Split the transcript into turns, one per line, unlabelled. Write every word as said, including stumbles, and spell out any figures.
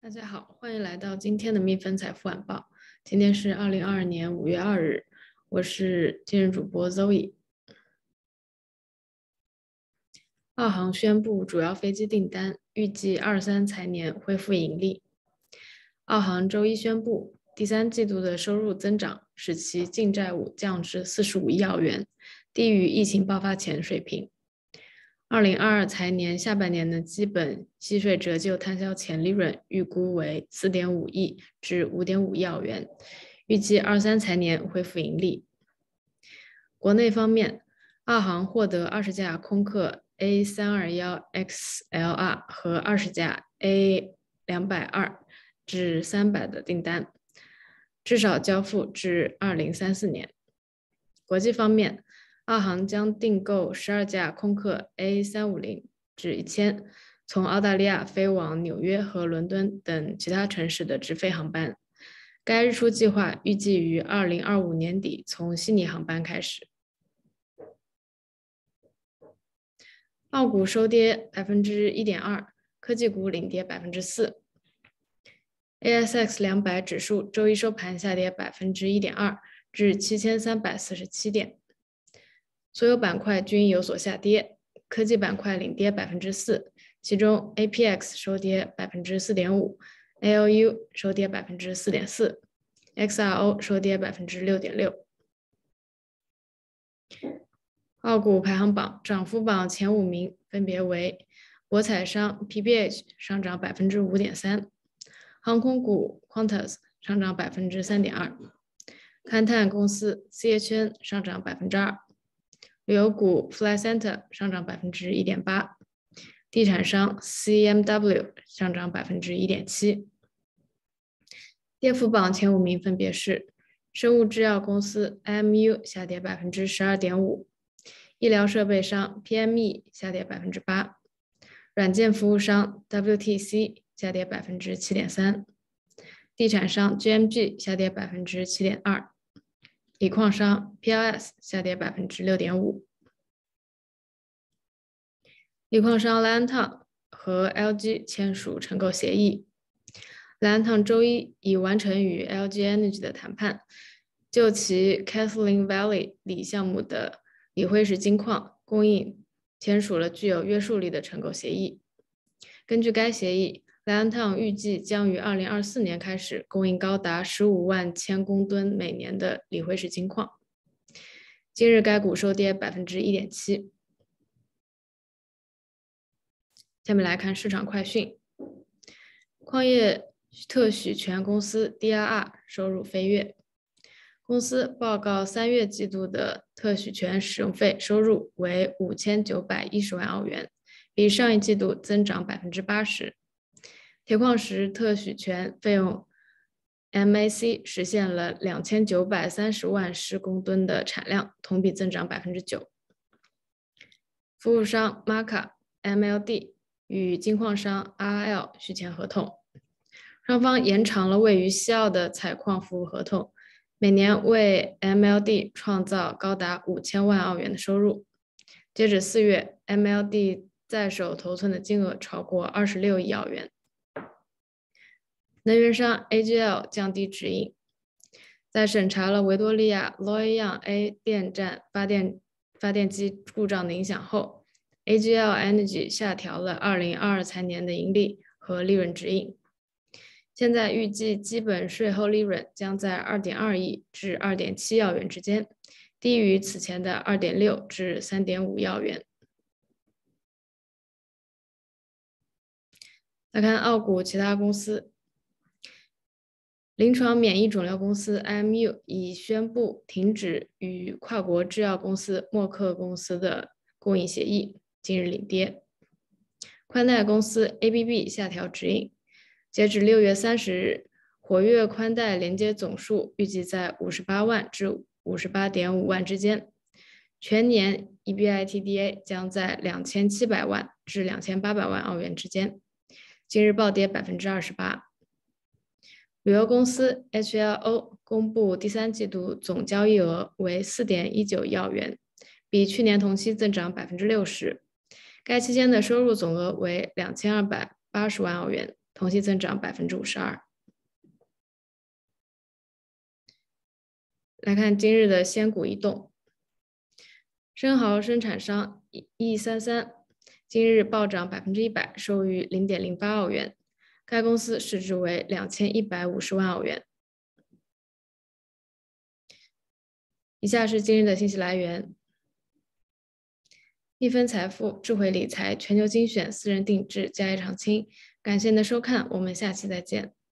大家好，欢迎来到今天的蜜蜂财富晚报。今天是二零二二年五月二日，我是今日主播 Zoe。澳航宣布主要飞机订单，预计二三财年恢复盈利。澳航周一宣布，第三季度的收入增长使其净债务降至四十五亿澳元，低于疫情爆发前水平。二零二二财年下半年的基本息税折旧摊销前利润预估为 四点五亿至五点五亿澳元，预计二三财年恢复盈利。国内方面，澳航获得二十架空客 A 三二一 X L R 和二十架 A 两百二至三百的订单，至少交付至二零三四年。国际方面，澳航将订购十二架空客 A 三五零至一千，从澳大利亚飞往纽约和伦敦等其他城市的直飞航班。该日出计划预计于二零二五年底从悉尼航班开始。澳股收跌 百分之一点二， 科技股领跌 百分之四。A S X 两百指数周一收盘下跌 百分之一点二， 至七千三百四十七点。所有板块均有所下跌，科技板块领跌 百分之四， 其中 A P X 收跌 百分之四点五， A L U 收跌 百分之四点四， X R O 收跌 百分之六点六。 澳股排行榜涨幅榜前五名分别为博彩商 P B H 上涨 百分之五点三， 航空股 Qantas 上涨 百分之三点二， 勘探公司 C H N 上涨 百分之二，旅游股 Flight Centre 上涨 百分之一点八， 地产商 C M W 上涨 百分之一点七。 跌幅榜前五名分别是生物制药公司 I M U 下跌 百分之十二点五， 医疗设备商 P M E 下跌 百分之八， 软件服务商 W T C 下跌 百分之七点三， 地产商 G M G 下跌 百分之七点二，锂矿商 P L S 下跌 百分之六点五。 锂矿商莱恩烫和 L G 签署承购协议。莱恩烫周一已完成与 L G Energy 的谈判，就其 Kathleen Valley 锂项目的锂辉石金矿供应签署了具有约束力的承购协议。根据该协议，莱恩烫预计将于二零二四年开始供应高达十五万千公吨每年的锂辉石金矿。今日该股收跌 百分之一点七。 下面来看市场快讯。矿业特许权公司 D R R 收入飞跃。公司报告三月季度的特许权使用费收入为五千九百一十万澳元，比上一季度增长 百分之八十。铁矿石特许权费用 M A C 实现了两千九百三十万施公吨的产量，同比增长 百分之九。服务商 Marca M L D 与金矿商 R L 续签合同，双方延长了位于西澳的采矿服务合同，每年为 M L D 创造高达五千万澳元的收入。截止四月 ，M L D 在手头存的金额超过二十六亿澳元。能源商 A G L 降低指引，在审查了维多利亚 Loy Yang A 电站发电发电机故障的影响后， A G L Energy 下调了二零二二财年的盈利和利润指引，现在预计基本税后利润将在 二点二亿至二点七亿澳元之间，低于此前的 二点六至三点五亿澳元。来看澳股其他公司。临床免疫肿瘤公司 I M U 已宣布停止与跨国制药公司默克公司的供应协议，今日领跌。宽带公司 A B B 下调指引，截止六月三十日，活跃宽带连接总数预计在五十八万至五十八点五万之间，全年 E B I T D A 将在两千七百万至两千八百万澳元之间，今日暴跌 百分之二十八。旅游公司 H L O 公布第三季度总交易额为 四点一九亿澳元，比去年同期增长 百分之六十。该期间的收入总额为两千二百八十万澳元， 同期增长百分之五十二。来看今日的仙股异动，生蚝生产商一三三今日暴涨百分之一百，收于零点零八澳元，该公司市值为两千一百五十万澳元。以下是今日的信息来源：一分财富、智慧理财、全球精选、私人定制、交易长青。感谢您的收看，我们下期再见。